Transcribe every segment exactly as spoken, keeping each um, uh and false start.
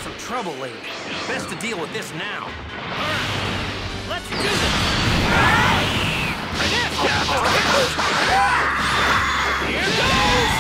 some trouble lately. Best to deal with this now. Alright, let's do this! Here goes!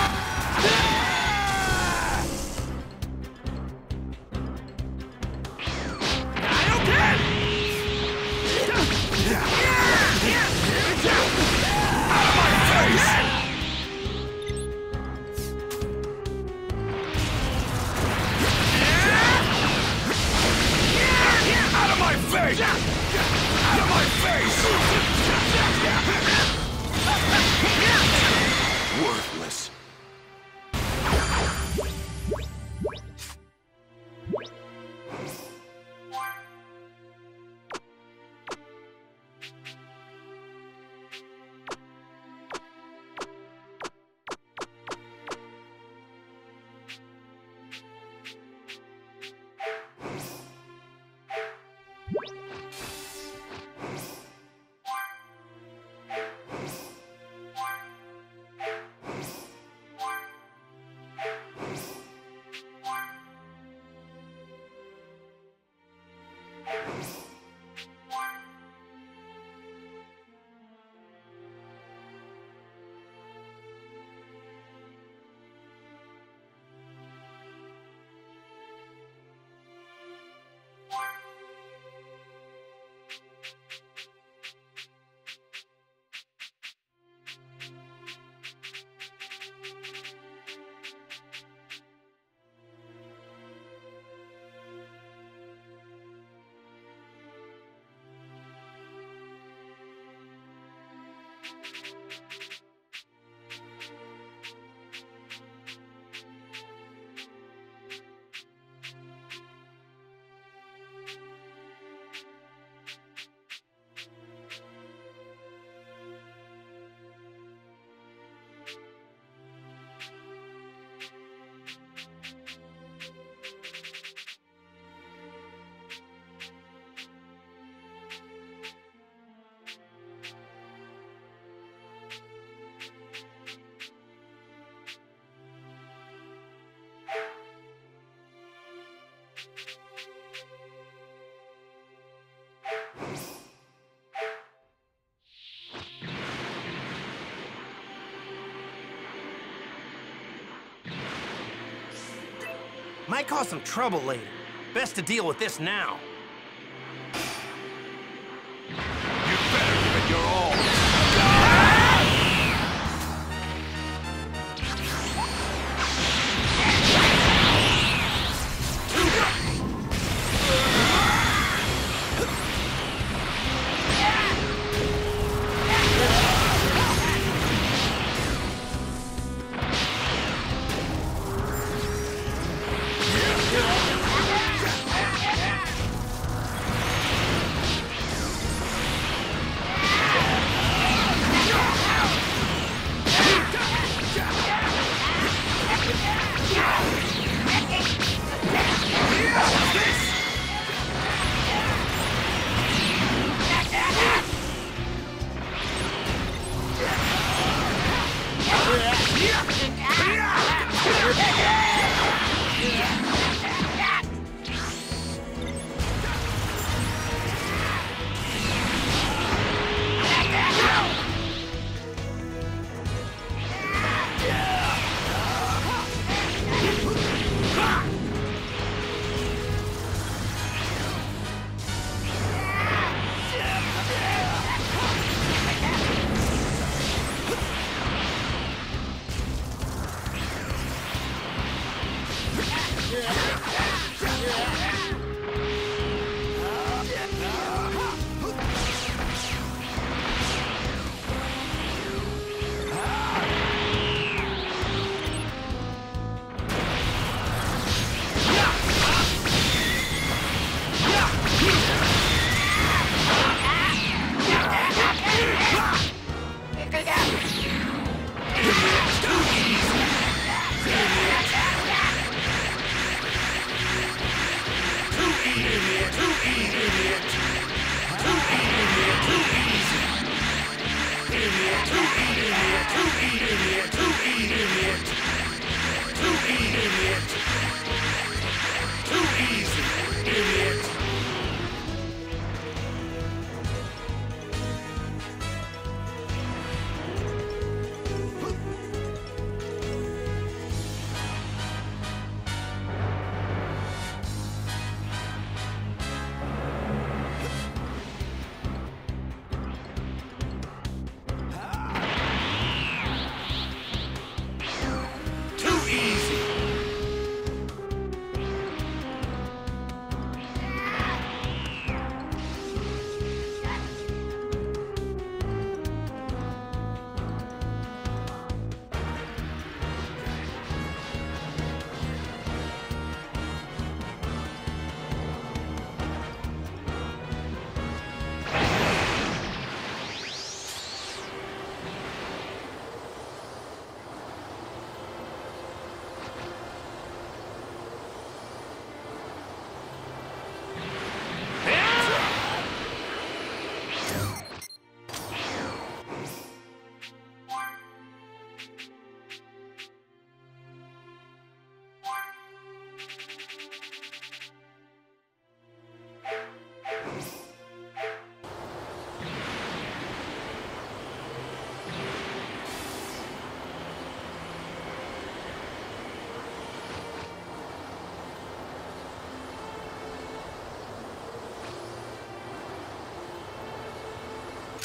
Worthless. Might cause some trouble later. Best to deal with this now. You better give it your all.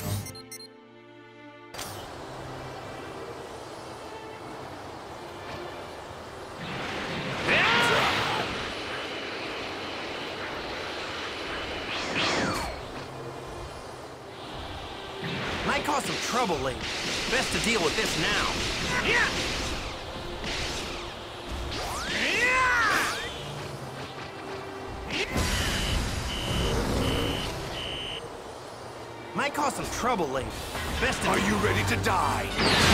Might cause some trouble later. Best to deal with this now. Yeah! Might cause some trouble later. Best to Are you ready to die?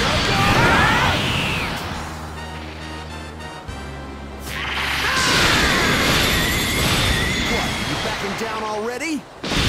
What, you backing down already?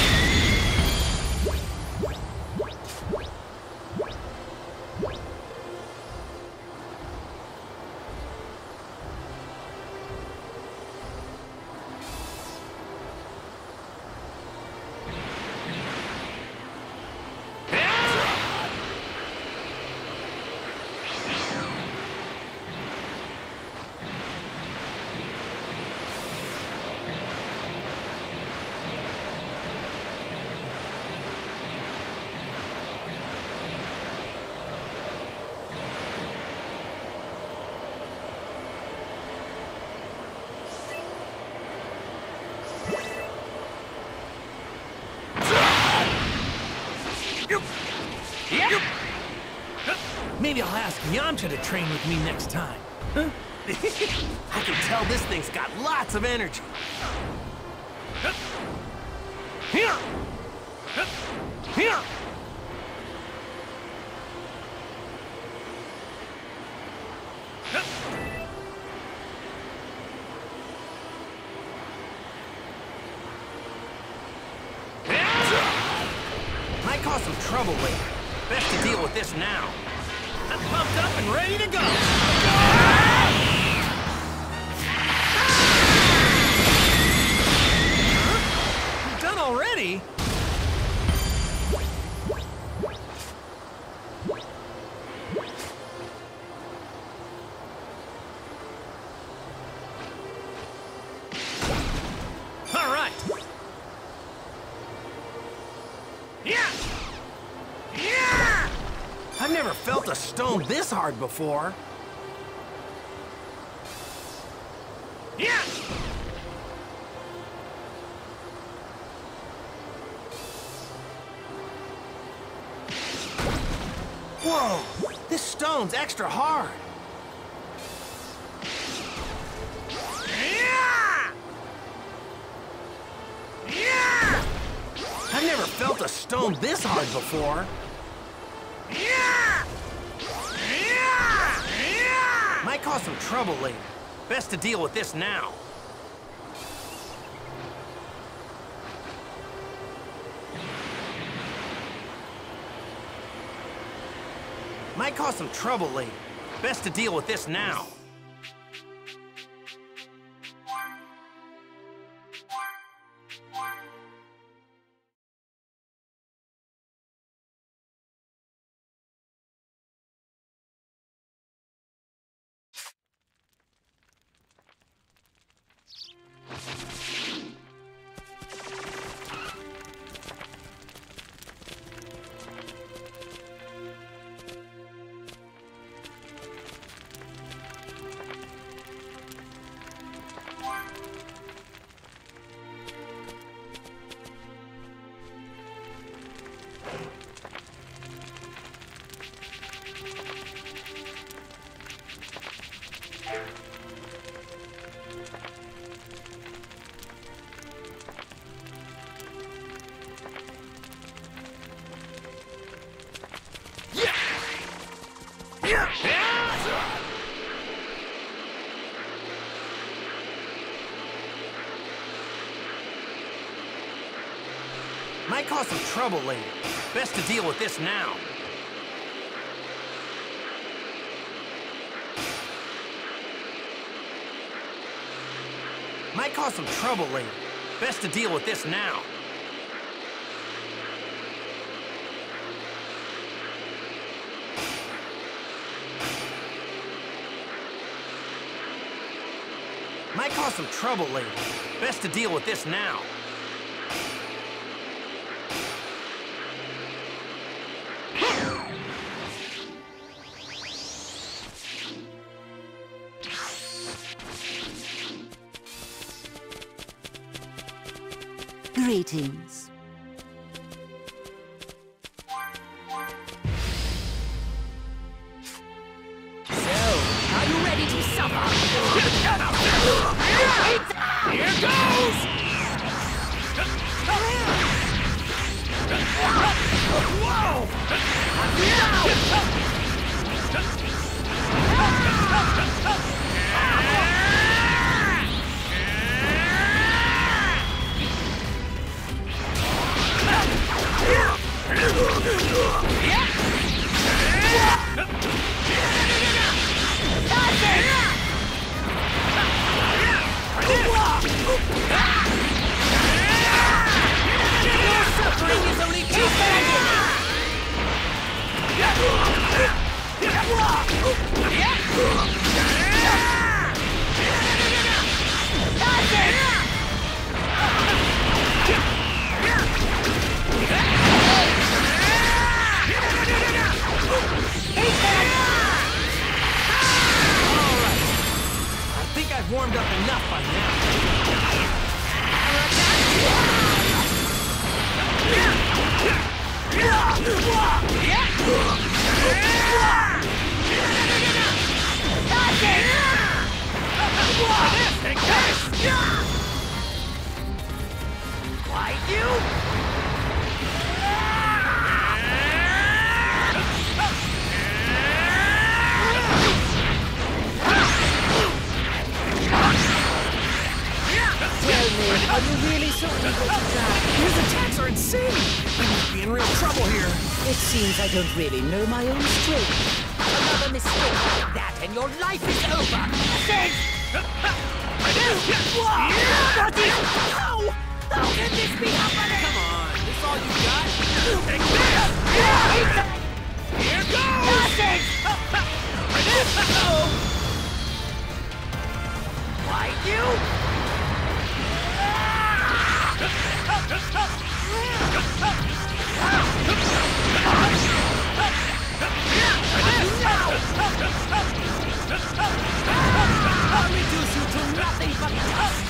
Maybe I'll ask Yamcha to train with me next time. Huh? I can tell this thing's got lots of energy. Here! Here! Might cause some trouble later. Best to deal with this now. I'm pumped up and ready to go! Huh? You done already? All right! Yeah! Yeah! I've never felt a stone this hard before. Yeah! Whoa! This stone's extra hard. Yeah! Yeah! I've never felt a stone this hard before. Yeah! Yeah! Yeah! Might cause some trouble later. Best to deal with this now. Might cause some trouble later. Best to deal with this now. Might cause some trouble later. Best to deal with this now. Might cause some trouble later. Best to deal with this now. Might cause some trouble later. Best to deal with this now. Greetings. So, are you ready to suffer? Here goes! Whoa! Your suffering is only too I think I've warmed up enough by now. Why you? Tell me, are you really so eager to die? His attacks are insane! We might be in real trouble here. It seems I don't really know my own strength. Another mistake like that and your life is over! Then... What is... How? How can this be happening? Come on, this all you got? Take this! Here goes! Nothing! Why you? I'll reduce you to nothing but dust!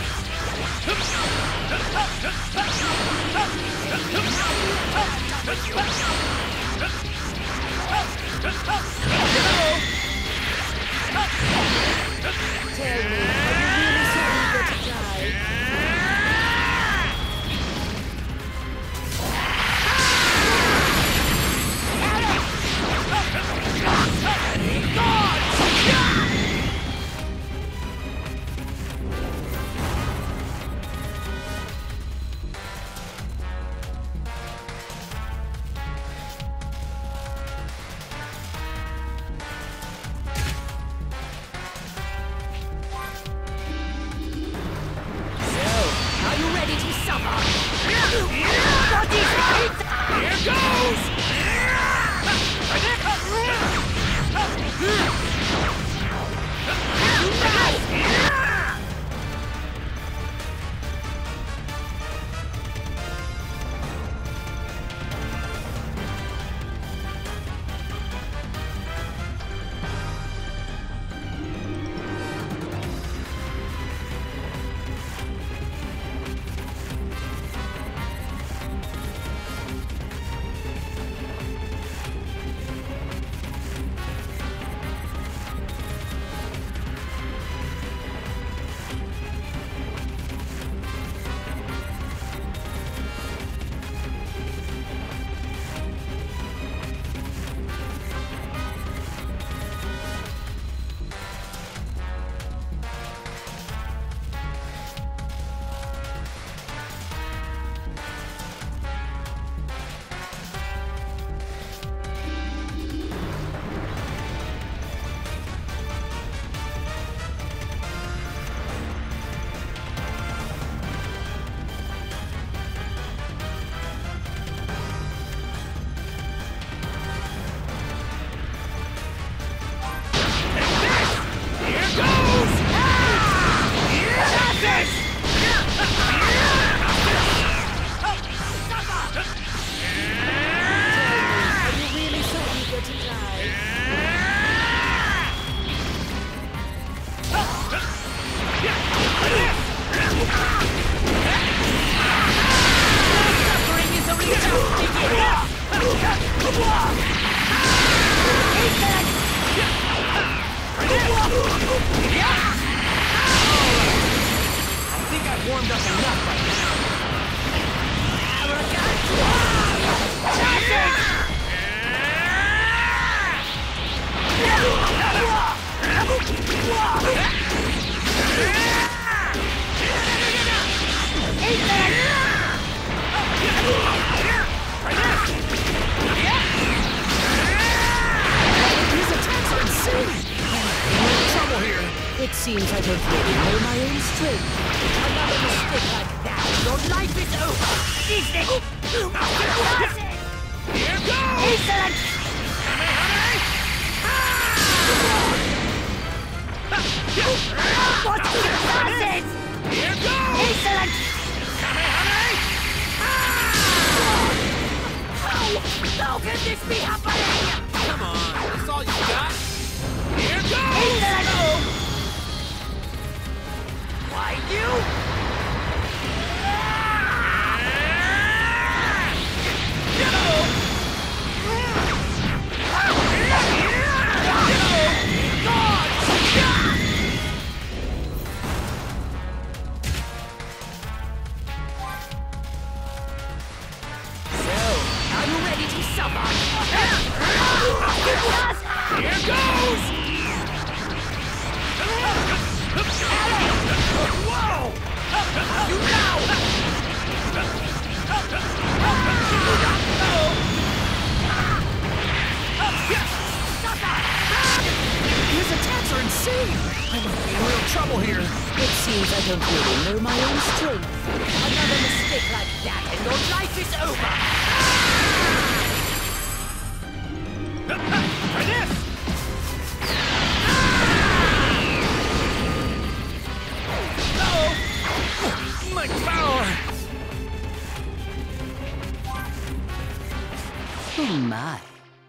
Now seems I don't really know my own strength. Another mistake like that, your life is over! Seize it! That's it! Here goes! Excellent! What the does it? Here goes! Excellent! How? How can this be happening? Come on, that's all you got? Here goes! Excellent! Why you? Here goes! Whoa! You now! His attacks are insane! I might be in real trouble here. It seems I don't really know my own strength. Another mistake like that and your life is over! For this! Oh! My power! Oh my.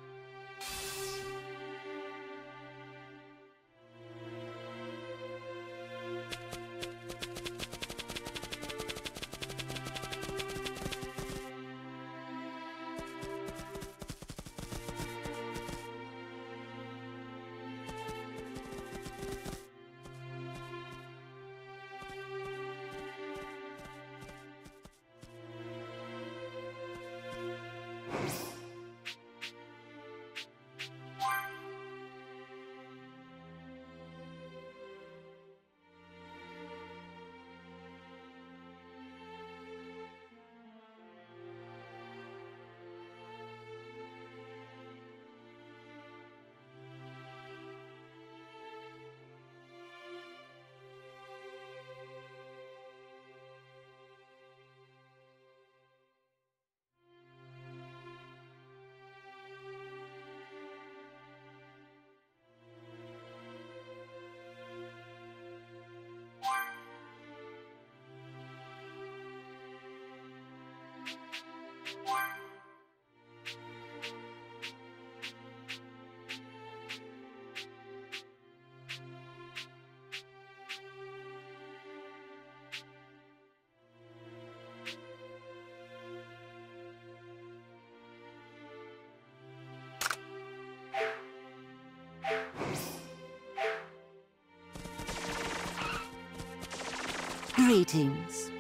Greetings.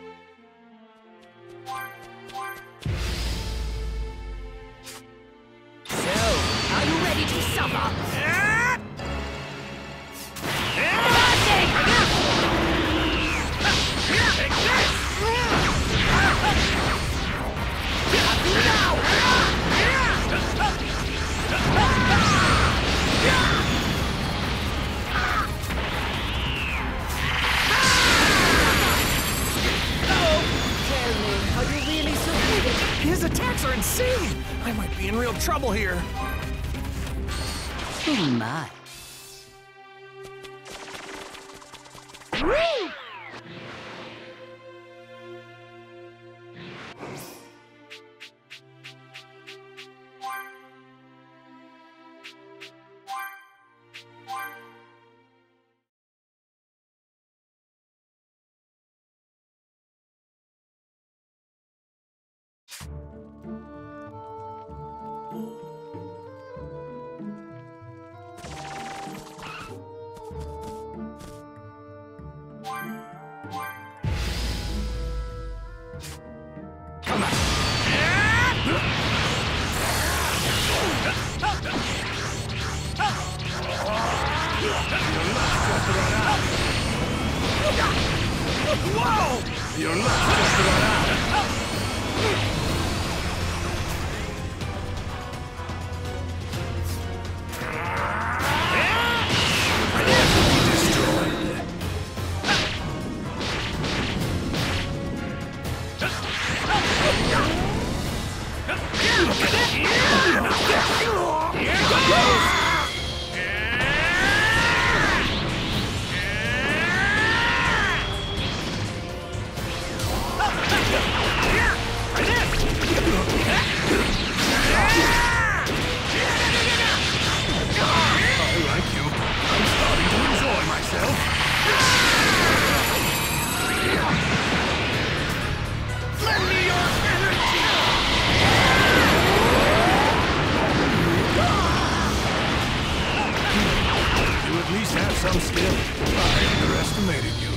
So, are you ready to suffer? Take this! His attacks are insane! I might be in real trouble here. Oh my. Whoa! You're not just run out. Destroyed. come stiff. I underestimated you.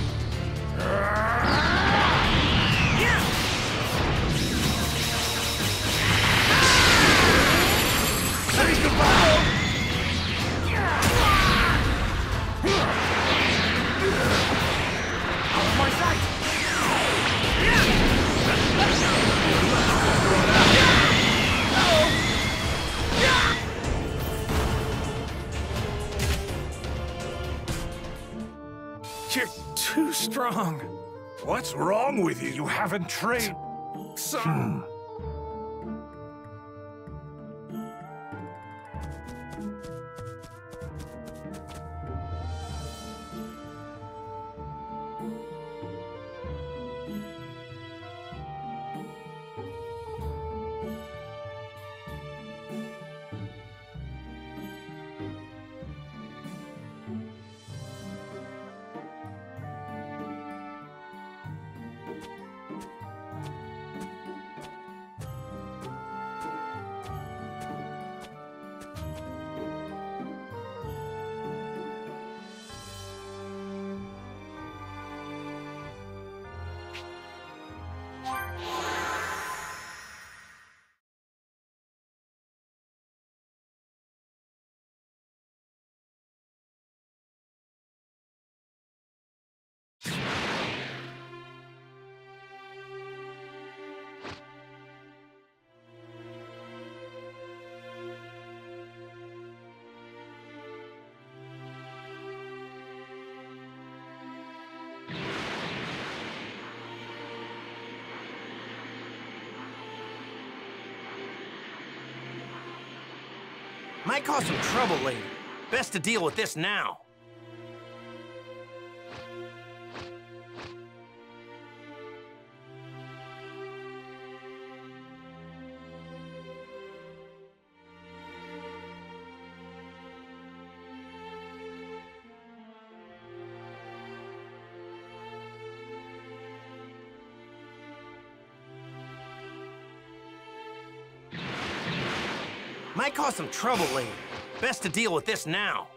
Say goodbye! Out of my sight! You're too strong. What's wrong with you? You haven't trained. Some... Might cause some trouble later. Best to deal with this now. Might cause some trouble later. Best to deal with this now.